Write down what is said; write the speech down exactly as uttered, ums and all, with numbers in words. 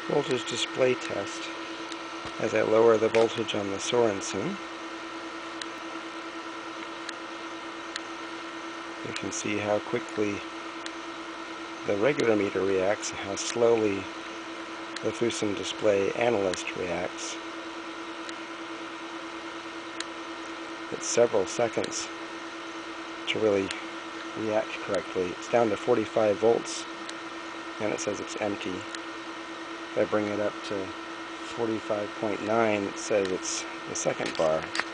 voltage display test as I lower the voltage on the Sorensen. You can see how quickly the regular meter reacts and how slowly the fusin display analyst reacts. It's several seconds to really react correctly. It's down to forty-five volts and it says it's empty. If I bring it up to forty-five point nine, it says it's the second bar.